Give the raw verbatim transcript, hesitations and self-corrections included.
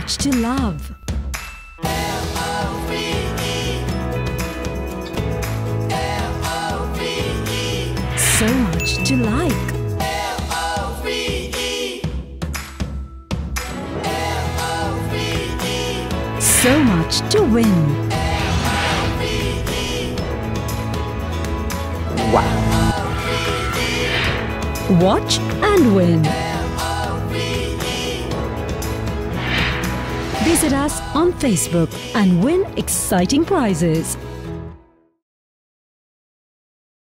much to love. So much to like. So much to win. Wow. Watch and win. Visit us on Facebook and win exciting prizes.